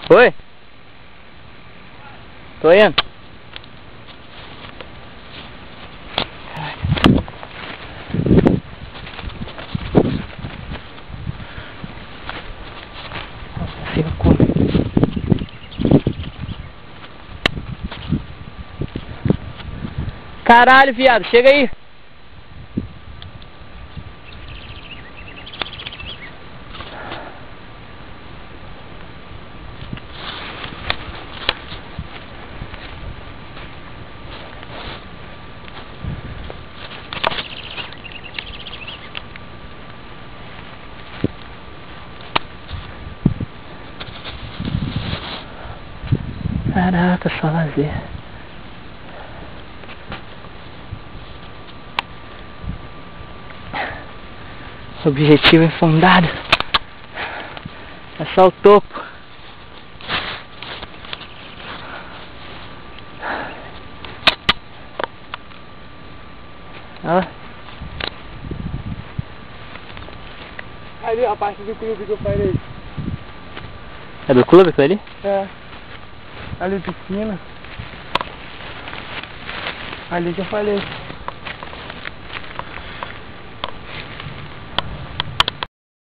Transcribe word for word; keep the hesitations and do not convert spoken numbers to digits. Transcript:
Oi? Tô indo. Caralho, viado, chega aí. Caraca, só lazer. Objetivo infundado. É só o topo. Ó. Ali a parte do clube que eu falei. É do clube aquilo ali? É. Ali piscina. Ali que eu falei.